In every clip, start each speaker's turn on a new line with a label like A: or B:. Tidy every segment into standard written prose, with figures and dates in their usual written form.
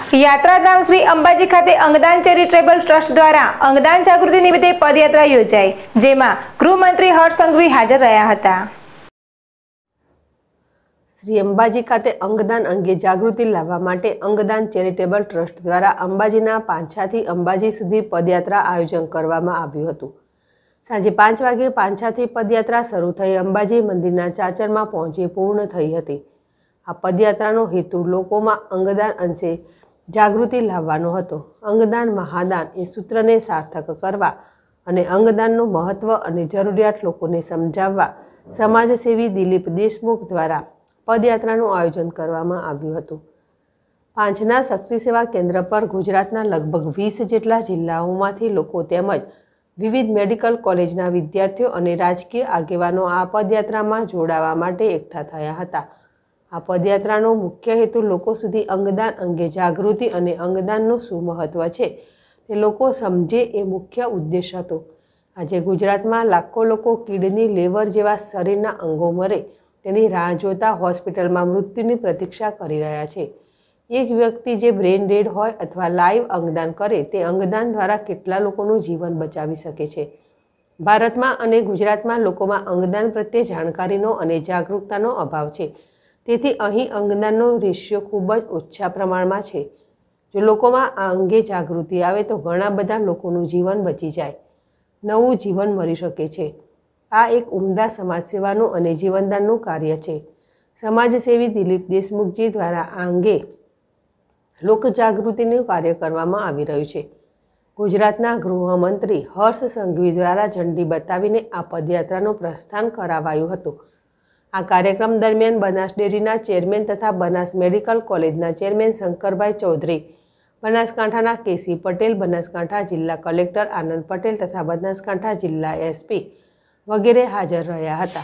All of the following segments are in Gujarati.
A: યાત્રાધામ શ્રી અંબાજી ખાતે અંગદાન ચેરિટેબલ ટ્રસ્ટ દ્વારા અંગદાન જાગૃતિ નિમિત્તે પદયાત્રા યોજાઈ, જેમાં ગૃહમંત્રી હર્ષ સંઘવી હાજર રહ્યા હતા।
B: શ્રી અંબાજી ખાતે અંગદાન અંગે જાગૃતિ લાવવા માટે અંગદાન ચેરિટેબલ ટ્રસ્ટ દ્વારા અંબાજીના પાંછાથી અંબાજી સુધી પદયાત્રા આયોજન કરવામાં આવ્યું હતું। સાંજે 5 વાગે પાંછાથી પદયાત્રા શરૂ થઈ અંબાજી મંદિરના ચાચરમાં પહોંચી પૂર્ણ થઈ હતી। આ પદયાત્રાનો હેતુ લોકોમાં અંગદાન અંશે જાગૃતિ લાવવાનો હતો। અંગદાન મહાદાન એ સૂત્રને સાર્થક કરવા અને અંગદાનનું મહત્વ અને જરૂરિયાત લોકોને સમજાવવા સમાજસેવી દિલીપ દેશમુખ દ્વારા પદયાત્રાનું આયોજન કરવામાં આવ્યું હતું। પાંચના શક્તિ સેવા કેન્દ્ર પર ગુજરાતના લગભગ 20 જેટલા જિલ્લાઓમાંથી લોકો તેમજ વિવિધ મેડિકલ કોલેજના વિદ્યાર્થીઓ અને રાજકીય આગેવાનો આ પદયાત્રામાં જોડાવા માટે એકઠા થયા હતા। આ પદયાત્રાનો મુખ્ય હેતુ લોકો સુધી અંગદાન અંગે જાગૃતિ અને અંગદાનનું શું મહત્વ છે તે લોકો સમજે એ મુખ્ય ઉદ્દેશ હતો। આજે ગુજરાતમાં લાખો લોકો કિડની, લીવર જેવા શરીરના અંગો મરે તેની રાહ જોતા હોસ્પિટલમાં મૃત્યુની પ્રતીક્ષા કરી રહ્યા છે। એક વ્યક્તિ જે બ્રેન ડેડ હોય અથવા લાઈવ અંગદાન કરે તે અંગદાન દ્વારા કેટલા લોકોનું જીવન બચાવી શકે છે। ભારતમાં અને ગુજરાતમાં લોકોમાં અંગદાન પ્રત્યે જાણકારીનો અને જાગૃતતાનો અભાવ છે, તેથી અહીં અંગદાનનો રેશિયો ખૂબ જ ઓછા પ્રમાણમાં છે। જો લોકોમાં આ અંગે જાગૃતિ આવે તો ઘણા બધા લોકોનું જીવન બચી જાય, નવું જીવન મળી શકે છે। આ એક ઉમદા સમાજ સેવાનું અને જીવનદાનનું કાર્ય છે। સમાજસેવી દિલીપ દેશમુખજી દ્વારા આ અંગે લોકજાગૃતિનું કાર્ય કરવામાં આવી રહ્યું છે। ગુજરાતના ગૃહમંત્રી હર્ષ સંઘવી દ્વારા ઝંડી બતાવીને આ પદયાત્રાનું પ્રસ્થાન કરાવાયું હતું। આ કાર્યક્રમ દરમિયાન બનાસ ડેરીના ચેરમેન તથા બનાસ મેડિકલ કોલેજના ચેરમેન શંકરભાઈ ચૌધરી, બનાસકાંઠાના કેસી પટેલ, બનાસકાંઠા જિલ્લા કલેક્ટર આનંદ પટેલ તથા બનાસકાંઠા જિલ્લા એસપી વગેરે હાજર રહ્યા હતા।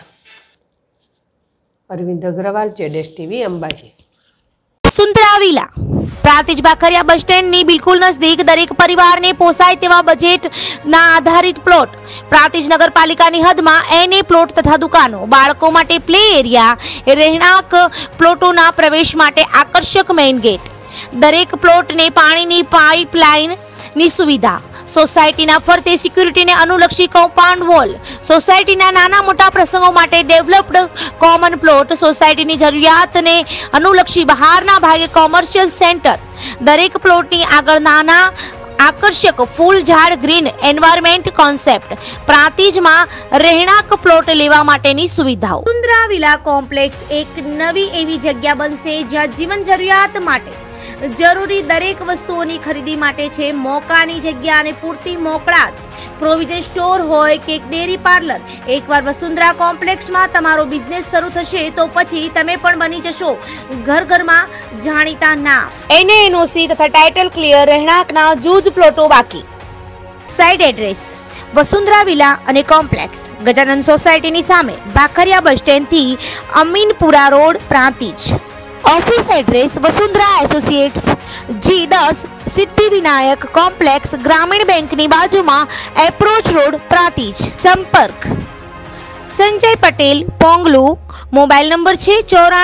B: અરવિંદ અગ્રવાલ, જેડેશ TV, Ambaji.
C: Vasundhara villa Prantij Bakhariya bus સ્ટેન્ડની બિલકુલ નજદીક દરેક પરિવારને પોસાય તેવા બજેટના આધારિત પ્લોટ, પ્રાંતિજ નગરપાલિકાની હદમાં એને પ્લોટ તથા દુકાનો, બાળકો માટે પ્લે એરિયા, રહેણાંક પ્લોટોના પ્રવેશ માટે આકર્ષક મેઇન ગેટ, દરેક પ્લોટને પાણીની પાઇપલાઇનની સુવિધા, સોસાયટીના ફરતે સિક્યુરિટીને અનુલક્ષી કમ્પાઉન્ડ વોલ, સોસાયટીના નાના મોટા પ્રસંગો માટે ડેવલપ્ડ કોમન પ્લોટ, સોસાયટીની જરૂરિયાતને અનુલક્ષી બહારના ભાગે કોમર્શિયલ સેન્ટર, દરેક પ્લોટની આગળ નાના આકર્ષક ફૂલ ઝાડ, ગ્રીન એન્વાયરમેન્ટ કોન્સેપ્ટ, પ્રાંતિજમાં રહેણાંક પ્લોટ લેવા માટેની સુવિધાઓ। વસુંધરા વિલા કોમ્પ્લેક્સ એક નવી એવી જગ્યા બનશે જ્યાં જીવન જરૂરિયાત માટે જરૂરી દરેક વસ્તુઓની ખરીદી માટે છે મોકાની જગ્યા અને પૂરતી મોકળાશ। પ્રોવિઝન સ્ટોર હોય કે ડેરી પાર્લર, એકવાર વસુંધરા કોમ્પ્લેક્સમાં તમારો બિઝનેસ શરૂ થશે તો પછી તમે પણ બની જશો ઘર ઘરમાં જાણીતા નામ। એનઓસી તથા ટાઇટલ ક્લિયર, રહેણાંકના જૂજ પ્લોટો બાકી। સાઇટ એડ્રેસ વસુંધરા વિલા અને કોમ્પ્લેક્સ, ગજાનંદ સોસાયટીની સામે, બાખરિયા બસ સ્ટેન્ડથી Aminpura road, Prantij. Office address Vasundhara associates G10 Siddhivinayak complex, Gramin bank ની બાજુમાં, એપ્રોચ રોડ, પ્રાંતિજ। સંપર્ક સંજય પટેલ, પોંગલુ, મોબાઈલ નંબર છે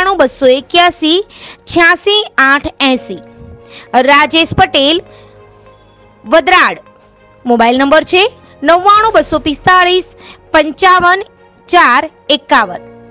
C: 94 281 86 880। રાજેશ પટેલ, વદરાડ, મોબાઈલ નંબર છે 99 245 55 4 51।